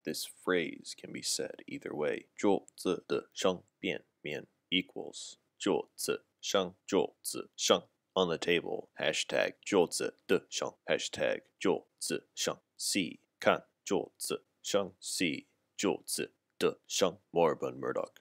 This phrase can be said either way. 桌子的上便面 equals 桌子上桌子上 on the table. Hashtag 桌子的上 Hashtag 桌子上 See 看桌子上 See 桌子的上 Moribundmurdoch.